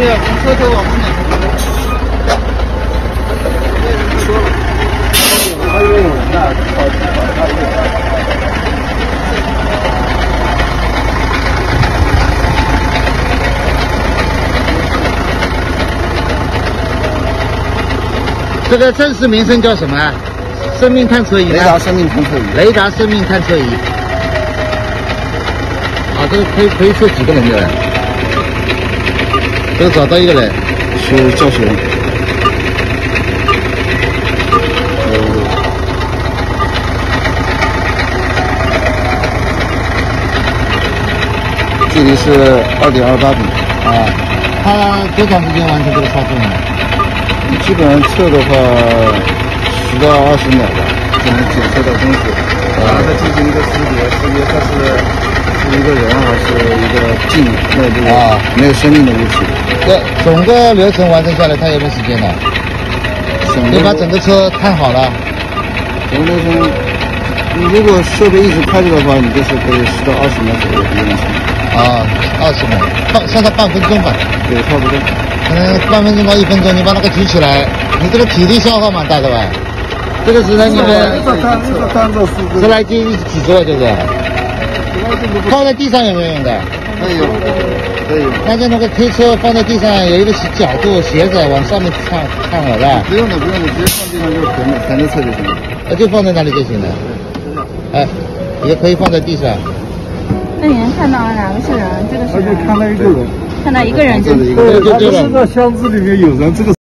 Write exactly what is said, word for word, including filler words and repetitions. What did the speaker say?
对啊，从车头往后面。说了，还有人呢，好几好几个。这个正式名称叫什么啊？生命探测仪。雷达生命探测仪。雷达生命探测仪。啊，这个可以可以设几个人的？这个找到一个人，是教学。呃，距离是二点二八米啊。他多长时间完成这个操作呢？基本上测的话，十到二十秒吧，就能检测到东西，然后再进行一个识别，识别它是是一个人还是一个静那这个啊没有生命的物体。这整个流程完成下来，它有没有时间呢？你把整个车看好了。整个流程，你如果设备一直开着的话，你就是可以十到二十秒左右就完成。啊，二十秒，半算它半分钟吧。对，差不多。可能半分钟到一分钟，你把那个举起来，你这个体力消耗蛮大的吧？这个是在你们是来接一起做这个，放在地上有没有用的？可以用，可以用。但是那个推车放在地上有一个角度，斜着往上面看看好了。不用的，不用的，直接放地上就是横的，横着测就行了。那就放在那里就行了。哎，也可以放在地上。 那你能看到哪个是人？这个是人？ 而且看到一个人。 看到一个人就。 对，他不是在箱子里面有人，这个。